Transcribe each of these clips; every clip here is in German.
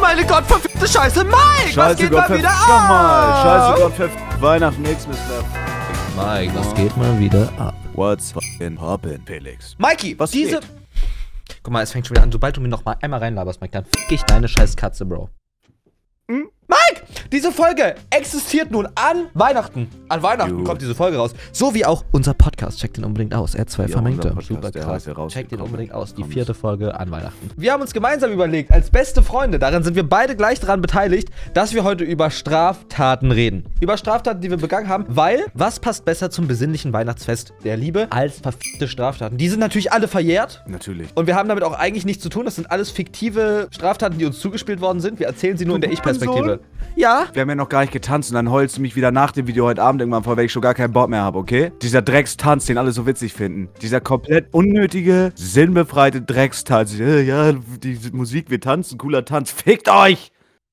meine gottverfickte Scheiße, Mike! Was geht mal wieder ab? Nochmal. Scheiße, Gottverfickte Weihnachten, nix mehr. Mike, was geht mal wieder ab? What's fucking poppin', Felix? Mikey, was geht? Guck mal, es fängt schon wieder an. Sobald du mir noch mal einmal reinlaberst, Mike, dann fick ich deine scheiß Katze, Bro. Hm? Mike! Diese Folge existiert nun an Weihnachten. An Weihnachten kommt diese Folge raus. So wie auch unser Podcast. Checkt den unbedingt aus. R2 Vermengte. Super krass. Checkt den unbedingt aus. Die 4. Folge an Weihnachten. Wir haben uns gemeinsam überlegt, als beste Freunde, darin sind wir beide gleich daran beteiligt, dass wir heute über Straftaten reden. Über Straftaten, die wir begangen haben, weil was passt besser zum besinnlichen Weihnachtsfest der Liebe als verfickte Straftaten? Die sind natürlich alle verjährt. Natürlich. Und wir haben damit auch eigentlich nichts zu tun. Das sind alles fiktive Straftaten, die uns zugespielt worden sind. Wir erzählen sie nur in der Ich-Perspektive. Ja. Wir haben ja noch gar nicht getanzt und dann heulst du mich wieder nach dem Video heute Abend irgendwann vor, weil ich schon gar keinen Bock mehr habe, okay? Dieser Dreckstanz, den alle so witzig finden. Dieser komplett unnötige, sinnbefreite Dreckstanz. Ja, die Musik, wir tanzen, cooler Tanz. Fickt euch!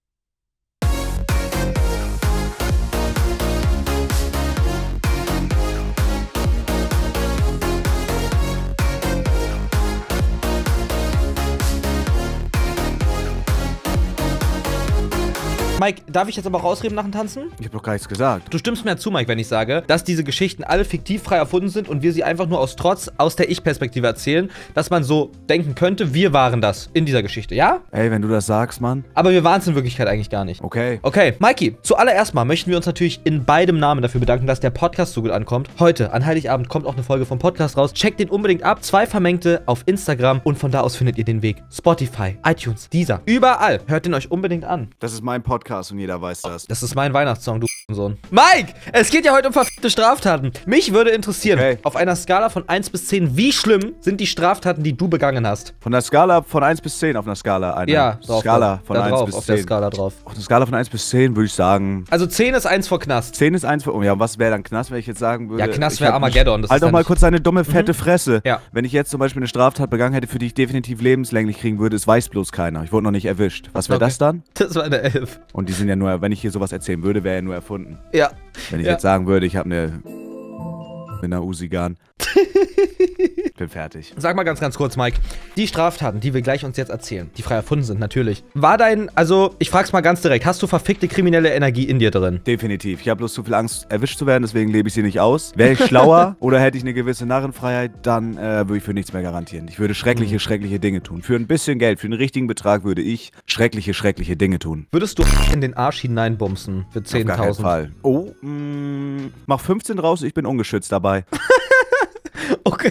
Mike, darf ich jetzt aber auch ausreden nach dem Tanzen? Ich hab doch gar nichts gesagt. Du stimmst mir zu, Mike, wenn ich sage, dass diese Geschichten alle fiktiv frei erfunden sind und wir sie einfach nur aus Trotz, aus der Ich-Perspektive erzählen, dass man so denken könnte, wir waren das in dieser Geschichte, ja? Ey, wenn du das sagst, Mann. Aber wir waren es in Wirklichkeit eigentlich gar nicht. Okay. Okay, Mikey, zuallererst mal möchten wir uns natürlich in beidem Namen dafür bedanken, dass der Podcast so gut ankommt. Heute, an Heiligabend, kommt auch eine Folge vom Podcast raus. Checkt den unbedingt ab. 2 Vermengte auf Instagram und von da aus findet ihr den Weg. Spotify, iTunes, Deezer, überall. Hört den euch unbedingt an. Das ist mein Podcast und jeder weiß das. Das ist mein Weihnachtssong, du Sohn. Mike, es geht ja heute um verfickte Straftaten. Mich würde interessieren, auf einer Skala von 1 bis 10, wie schlimm sind die Straftaten, die du begangen hast? Von der Skala von 1 bis 10 auf einer Skala? Ja, drauf, Skala von 1 drauf, bis 10. auf der Skala drauf. Auf einer Skala von 1 bis 10 würde ich sagen... Also 10 ist 1 vor Knast. 10 ist 1 vor... Oh ja, was wäre dann Knast, wenn ich jetzt sagen würde... Ja, Knast wäre Armageddon. Das halt doch mal kurz deine dumme, fette Fresse. Ja. Wenn ich jetzt zum Beispiel eine Straftat begangen hätte, für die ich definitiv lebenslänglich kriegen würde, es weiß bloß keiner. Ich wurde noch nicht erwischt. Was wäre das dann? Das war eine 11. Und die sind ja nur... Wenn ich hier sowas erzählen würde, wäre ja nur erfunden. Ja. Wenn ich jetzt sagen würde, ich habe eine... mit einer Uzi-Gun. Bin fertig. Sag mal ganz kurz, Mike. Die Straftaten, die wir gleich uns jetzt erzählen, die frei erfunden sind, natürlich. War dein, also, ich frag's mal ganz direkt, hast du verfickte kriminelle Energie in dir drin? Definitiv. Ich habe bloß zu viel Angst, erwischt zu werden, deswegen lebe ich sie nicht aus. Wäre ich schlauer oder hätte ich eine gewisse Narrenfreiheit, dann würde ich für nichts mehr garantieren. Ich würde schreckliche, schreckliche Dinge tun. Für ein bisschen Geld, für einen richtigen Betrag würde ich schreckliche, schreckliche Dinge tun. Würdest du in den Arsch hineinbumsen für 10.000? Auf gar keinen Fall. Oh, mach 15 raus, ich bin ungeschützt dabei. Okay.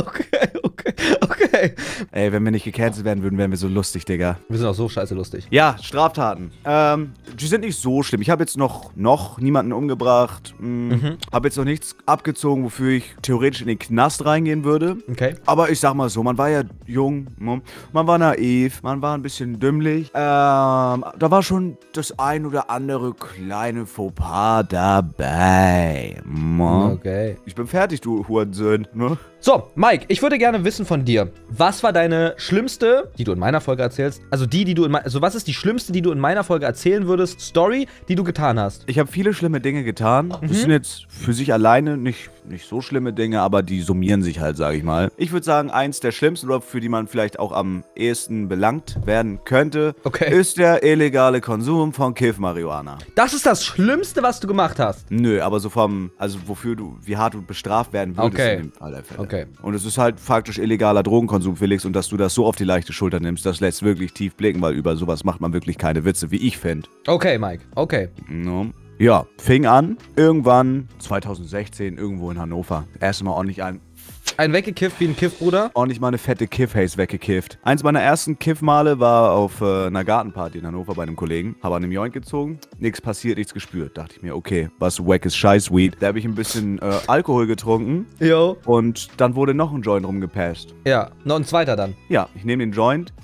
Ey, wenn wir nicht gecancelt werden würden, wären wir so lustig, Digga. Wir sind auch so scheiße lustig. Ja, Straftaten. Die sind nicht so schlimm. Ich habe jetzt noch niemanden umgebracht. Habe jetzt noch nichts abgezogen, wofür ich theoretisch in den Knast reingehen würde. Okay. Aber ich sag mal so, man war ja jung, man war naiv, man war ein bisschen dümmlich. Da war schon das ein oder andere kleine Fauxpas dabei. Okay. Ich bin fertig, du Hurensohn. Ne? So, Mike, ich würde gerne wissen von dir, was war deine schlimmste, die du in meiner Folge erzählst, also was ist die schlimmste, die du in meiner Folge erzählen würdest, Story, die du getan hast? Ich habe viele schlimme Dinge getan. Das sind jetzt für sich alleine nicht so schlimme Dinge, aber die summieren sich halt, sage ich mal. Ich würde sagen, eins der schlimmsten, oder für die man vielleicht auch am ehesten belangt werden könnte, ist der illegale Konsum von Kiff-Marihuana. Das ist das Schlimmste, was du gemacht hast? Nö, aber so also wie hart du bestraft werden würdest in dem Fall der Fälle. Okay. Und es ist halt faktisch illegaler Drogenkonsum, Felix, und dass du das so auf die leichte Schulter nimmst, das lässt wirklich tief blicken, weil über sowas macht man wirklich keine Witze, wie ich finde. Okay, Mike, okay. No. Ja, fing an, irgendwann 2016, irgendwo in Hannover. Erstmal ordentlich Ein weggekifft wie ein Kiffbruder? ordentlich mal eine fette Kiff-Haze weggekifft. Eins meiner ersten Kiff-Male war auf einer Gartenparty in Hannover bei einem Kollegen. Habe an einem Joint gezogen, nichts passiert, nichts gespürt. Dachte ich mir, okay, was wackes Scheiß-Weed. Da habe ich ein bisschen Alkohol getrunken. Jo. Und dann wurde noch ein Joint rumgepasst. Ja, noch ein zweiter dann. Ja, ich nehme den Joint,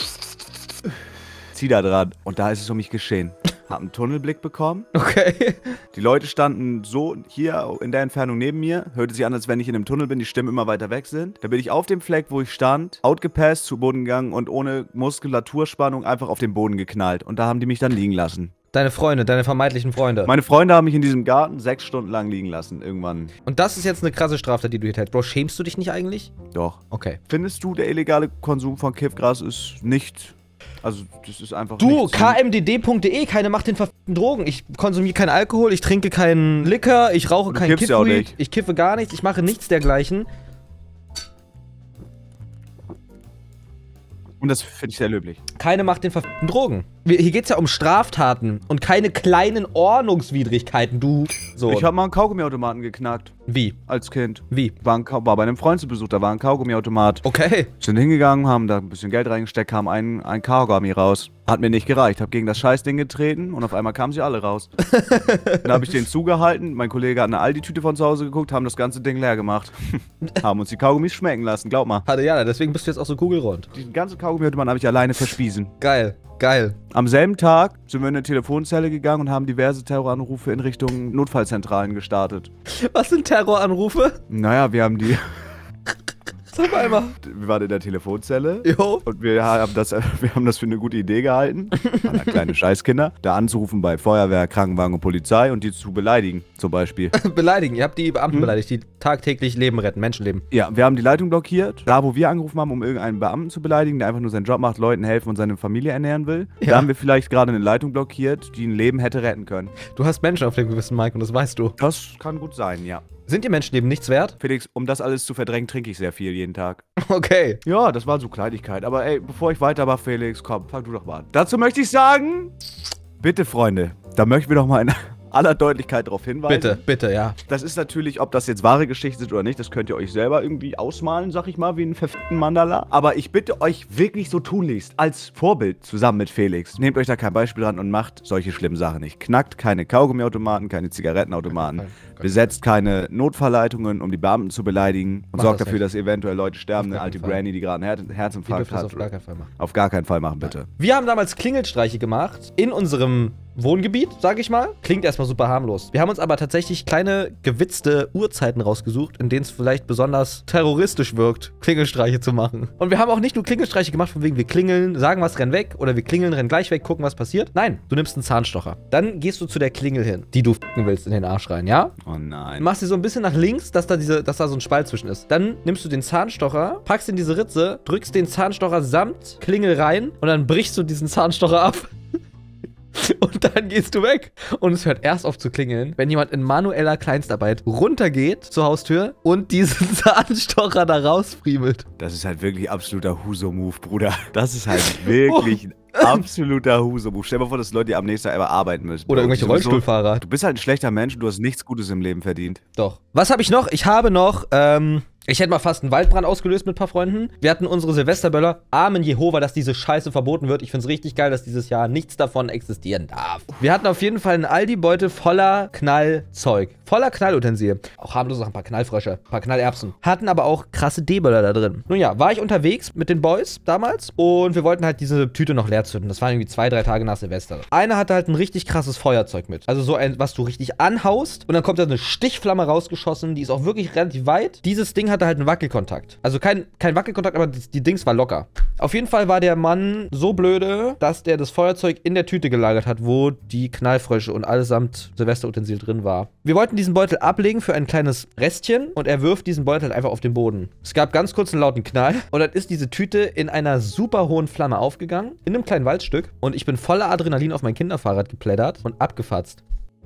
zieh da dran und da ist es um mich geschehen. Hab einen Tunnelblick bekommen. Okay. Die Leute standen so hier in der Entfernung neben mir. Hörte sich an, als wenn ich in einem Tunnel bin, die Stimmen immer weiter weg sind. Da bin ich auf dem Fleck, wo ich stand, outgepasst, zu Boden gegangen und ohne Muskulaturspannung einfach auf den Boden geknallt. Und da haben die mich dann liegen lassen. Deine Freunde, deine vermeintlichen Freunde. Meine Freunde haben mich in diesem Garten 6 Stunden lang liegen lassen, irgendwann. Und das ist jetzt eine krasse Straftat, die du hier hältst. Bro, schämst du dich nicht eigentlich? Doch. Okay. Findest du, der illegale Konsum von Kiffgras ist nicht Also, das ist einfach Du, nichts. kmdd.de, keine macht den verfickten Drogen. Ich konsumiere keinen Alkohol, ich trinke keinen Liquor, ich rauche keinen kiffst ja auch Kiffweed, nicht. ich kiffe gar nichts, ich mache nichts dergleichen. Und das finde ich sehr löblich. Keine macht den verfickten Drogen. Hier geht's ja um Straftaten und keine kleinen Ordnungswidrigkeiten, du. So. Ich habe mal einen Kaugummiautomaten geknackt. Wie? Als Kind. Wie? War bei einem Freund zu Besuch, da war ein Kaugummiautomat. Okay. Sind hingegangen, haben da ein bisschen Geld reingesteckt, kam ein Kaugummi raus. Hat mir nicht gereicht. Hab gegen das Scheißding getreten und auf einmal kamen sie alle raus. Dann habe ich den zugehalten. Mein Kollege hat eine Aldi-Tüte von zu Hause geguckt, haben das ganze Ding leer gemacht. Haben uns die Kaugummis schmecken lassen, glaub mal. Hatte ja, deswegen bist du jetzt auch so kugelrund. Diesen ganzen Kaugummiautomaten habe ich alleine verspiesen. Geil, geil. Am selben Tag sind wir in eine Telefonzelle gegangen und haben diverse Terroranrufe in Richtung Notfallzentralen gestartet. Was sind Terroranrufe? Naja, wir haben die... Sag mal einmal. Wir waren in der Telefonzelle. Jo. Und wir haben das für eine gute Idee gehalten, kleine Scheißkinder, da anzurufen bei Feuerwehr, Krankenwagen und Polizei und die zu beleidigen, zum Beispiel. Beleidigen. Ihr habt die Beamten beleidigt, die tagtäglich Leben retten, Menschenleben. Ja, wir haben die Leitung blockiert, da wo wir angerufen haben, um irgendeinen Beamten zu beleidigen, der einfach nur seinen Job macht, Leuten helfen und seine Familie ernähren will. Ja. Da haben wir vielleicht gerade eine Leitung blockiert, die ein Leben hätte retten können. Du hast Menschen auf dem Gewissen, Mike, und das weißt du. Das kann gut sein, ja. Sind dir Menschenleben nichts wert? Felix, um das alles zu verdrängen, trinke ich sehr viel jeden Tag. Okay. Ja, das war so Kleinigkeit. Aber ey, bevor ich weitermache, Felix, komm, fang du doch mal an. Dazu möchte ich sagen, bitte, Freunde, da möchten wir doch mal in aller Deutlichkeit darauf hinweisen. Bitte, bitte, ja. Das ist natürlich, ob das jetzt wahre Geschichten sind oder nicht, das könnt ihr euch selber irgendwie ausmalen, sag ich mal, wie einen verfickten Mandala. Aber ich bitte euch wirklich so tunlichst, als Vorbild zusammen mit Felix, nehmt euch da kein Beispiel dran und macht solche schlimmen Sachen nicht. Knackt keine Kaugummiautomaten, keine Zigarettenautomaten, besetzt keine Notfallleitungen, um die Beamten zu beleidigen und Mach sorgt das dafür, nicht. dass eventuell Leute sterben, Auf eine gar alte keinen Fall. Granny, die gerade einen Die Herzinfarkt dürfen das hat. auf gar keinen Fall machen. Auf gar keinen Fall machen, bitte. Wir haben damals Klingelstreiche gemacht in unserem Wohngebiet, sag ich mal. Klingt erstmal super harmlos. Wir haben uns aber tatsächlich kleine gewitzte Uhrzeiten rausgesucht, in denen es vielleicht besonders terroristisch wirkt, Klingelstreiche zu machen. Und wir haben auch nicht nur Klingelstreiche gemacht, von wegen wir klingeln, sagen was, rennen weg, oder wir klingeln, rennen gleich weg, gucken, was passiert. Nein, du nimmst einen Zahnstocher. Dann gehst du zu der Klingel hin, die du f***en willst in den Arsch rein, ja? Oh nein. Machst sie so ein bisschen nach links, dass da so ein Spalt zwischen ist. Dann nimmst du den Zahnstocher, packst in diese Ritze, drückst den Zahnstocher samt Klingel rein und dann brichst du diesen Zahnstocher ab. Und dann gehst du weg. Und es hört erst auf zu klingeln, wenn jemand in manueller Kleinstarbeit runtergeht zur Haustür und diesen Zahnstocher da rausfriemelt. Das ist halt wirklich absoluter Huso-Move, Bruder. Das ist halt wirklich ein absoluter Huso-Move. Stell dir mal vor, dass Leute am nächsten Tag immer arbeiten müssen. Oder irgendwelche Sowieso, Rollstuhlfahrer. Du bist halt ein schlechter Mensch und du hast nichts Gutes im Leben verdient. Doch. Was habe ich noch? Ich habe noch, ich hätte mal fast einen Waldbrand ausgelöst mit ein paar Freunden. Wir hatten unsere Silvesterböller. Amen Jehova, dass diese Scheiße verboten wird. Ich finde es richtig geil, dass dieses Jahr nichts davon existieren darf. Wir hatten auf jeden Fall einen Aldi-Beutel voller Knallzeug. Voller Knallutensilien. Auch harmlose Sachen, ein paar Knallfrösche, ein paar Knallerbsen. Hatten aber auch krasse D-Böller da drin. Nun ja, war ich unterwegs mit den Boys damals und wir wollten halt diese Tüte noch leer zünden. Das war irgendwie 2-3 Tage nach Silvester. Einer hatte halt ein richtig krasses Feuerzeug mit. Also so ein, was du richtig anhaust und dann kommt da eine Stichflamme rausgeschossen. Die ist auch wirklich relativ weit. Dieses Ding hatte halt einen Wackelkontakt. Also kein Wackelkontakt, aber die Dings war locker. Auf jeden Fall war der Mann so blöde, dass der das Feuerzeug in der Tüte gelagert hat, wo die Knallfrösche und allesamt Silvesterutensil drin war. Wir wollten diesen Beutel ablegen für ein kleines Restchen und er wirft diesen Beutel halt einfach auf den Boden. Es gab ganz kurz einen lauten Knall und dann ist diese Tüte in einer super hohen Flamme aufgegangen, in einem kleinen Waldstück und ich bin voller Adrenalin auf mein Kinderfahrrad geplättert und abgefatzt.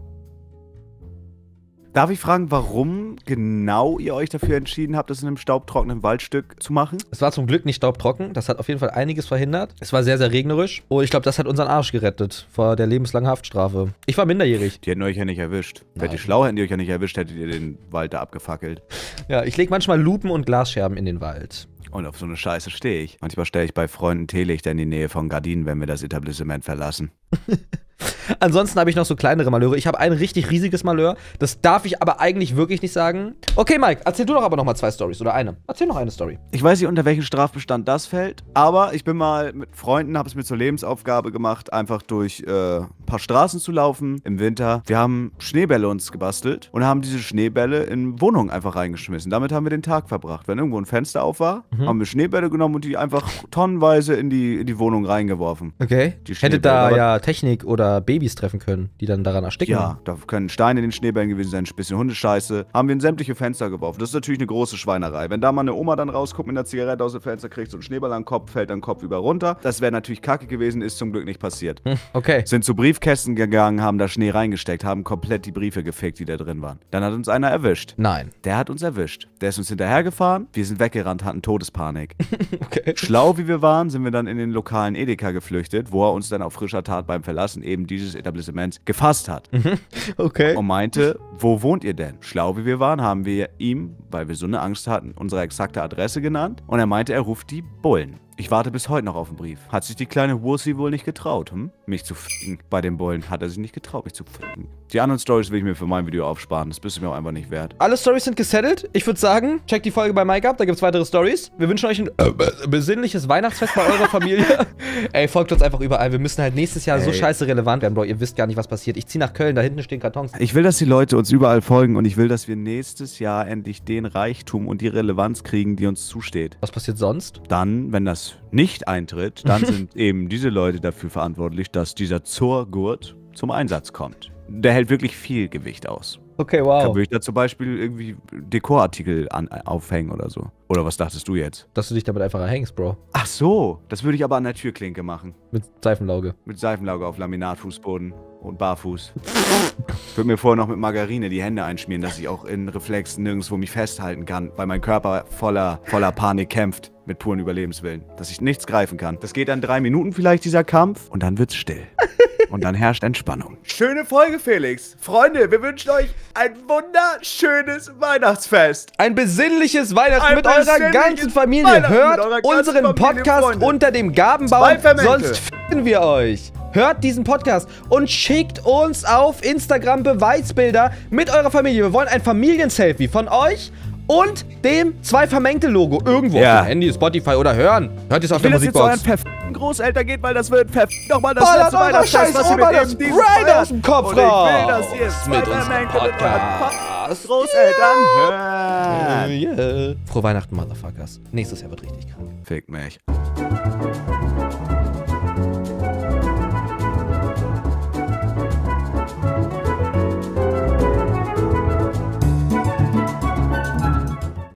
Darf ich fragen, warum genau ihr euch dafür entschieden habt, das in einem staubtrockenen Waldstück zu machen? Es war zum Glück nicht staubtrocken. Das hat auf jeden Fall einiges verhindert. Es war sehr, sehr regnerisch. Und ich glaube, das hat unseren Arsch gerettet vor der lebenslangen Haftstrafe. Ich war minderjährig. Die hätten euch ja nicht erwischt. Wärt ihr schlau, hätten die euch ja nicht erwischt, hättet ihr den Wald da abgefackelt. Ja, ich lege manchmal Lupen und Glasscherben in den Wald. Und auf so eine Scheiße stehe ich. Manchmal stelle ich bei Freunden Teelichter in die Nähe von Gardinen, wenn wir das Etablissement verlassen. Ansonsten habe ich noch so kleinere Malheure. Ich habe ein richtig riesiges Malheur. Das darf ich aber eigentlich wirklich nicht sagen. Okay, Mike, erzähl du doch aber noch mal 2 Storys oder eine. Erzähl noch eine Story. Ich weiß nicht, unter welchen Strafbestand das fällt, aber ich bin mal mit Freunden, habe es mir zur Lebensaufgabe gemacht, einfach durch ein paar Straßen zu laufen im Winter. Wir haben Schneebälle uns gebastelt und haben diese Schneebälle in Wohnungen einfach reingeschmissen. Damit haben wir den Tag verbracht. Wenn irgendwo ein Fenster auf war, haben wir Schneebälle genommen und die einfach tonnenweise in die Wohnung reingeworfen. Okay. Die Hätte da Schneebälle, ja Technik oder Babys treffen können, die dann daran ersticken. Ja, da können Steine in den Schneebällen gewesen sein, ein bisschen Hundescheiße. Haben wir in sämtliche Fenster geworfen. Das ist natürlich eine große Schweinerei. Wenn da mal eine Oma dann rausguckt mit einer Zigarette aus dem Fenster, kriegt so einen Schneeball am Kopf, fällt dann Kopf über runter. Das wäre natürlich kacke gewesen, ist zum Glück nicht passiert. Okay. Sind zu Briefkästen gegangen, haben da Schnee reingesteckt, haben komplett die Briefe gefickt, die da drin waren. Dann hat uns einer erwischt. Nein. Der hat uns erwischt. Der ist uns hinterhergefahren, wir sind weggerannt, hatten Todespanik. Okay. Schlau wie wir waren, sind wir dann in den lokalen Edeka geflüchtet, wo er uns dann auf frischer Tat beim Verlassen eben dieses Etablissement gefasst hat. Okay. Und meinte, wo wohnt ihr denn? Schlau wie wir waren, haben wir ihm, weil wir so eine Angst hatten, unsere exakte Adresse genannt. Und er meinte, er ruft die Bullen. Ich warte bis heute noch auf den Brief. Hat sich die kleine Wursi wohl nicht getraut, mich zu ficken. Bei den Bullen hat er sich nicht getraut, mich zu ficken. Die anderen Storys will ich mir für mein Video aufsparen. Das bist du mir auch einfach nicht wert. Alle Storys sind gesettelt. Ich würde sagen, checkt die Folge bei Mike ab, da gibt's weitere Storys. Wir wünschen euch ein besinnliches Weihnachtsfest bei eurer Familie. Ey, folgt uns einfach überall. Wir müssen halt nächstes Jahr so scheiße relevant werden, Bro. Ihr wisst gar nicht, was passiert. Ich ziehe nach Köln, da hinten stehen Kartons. Ich will, dass die Leute uns überall folgen und ich will, dass wir nächstes Jahr endlich den Reichtum und die Relevanz kriegen, die uns zusteht. Was passiert sonst? Dann, wenn das nicht eintritt, dann sind eben diese Leute dafür verantwortlich, dass dieser Zorgurt zum Einsatz kommt. Der hält wirklich viel Gewicht aus. Okay, wow. Würde ich da zum Beispiel irgendwie Dekorartikel aufhängen oder so? Oder was dachtest du jetzt? Dass du dich damit einfach erhängst, Bro. Ach so, das würde ich aber an der Türklinke machen. Mit Seifenlauge. Mit Seifenlauge auf Laminatfußboden und barfuß. Ich würde mir vorher noch mit Margarine die Hände einschmieren, dass ich auch in Reflexen nirgendwo mich festhalten kann, weil mein Körper voller Panik kämpft. Mit puren Überlebenswillen. Dass ich nichts greifen kann. Das geht dann 3 Minuten vielleicht, dieser Kampf. Und dann wird's still. Und dann herrscht Entspannung. Schöne Folge, Felix. Freunde, wir wünschen euch ein wunderschönes Weihnachtsfest. Ein besinnliches Weihnachten mit eurer ganzen Familie. Hört unseren Podcast unter dem Gabenbaum, sonst finden wir euch. Hört diesen Podcast und schickt uns auf Instagram Beweisbilder mit eurer Familie. Wir wollen ein Familienselfie von euch und dem 2 vermengte Logo irgendwo auf dem Handy, Spotify oder hören. Hört ihr es auf der Musikbox. Wenn es jetzt euren Großeltern geht, weil das wird nochmal das letzte Weihnachtsfest, was ihr mit das Grind aus dem Kopf raus. Ich will, dass ihr es mit uns Podcast Großeltern hören. Yeah. Frohe Weihnachten, Motherfuckers. Nächstes Jahr wird richtig krank. Fickt mich.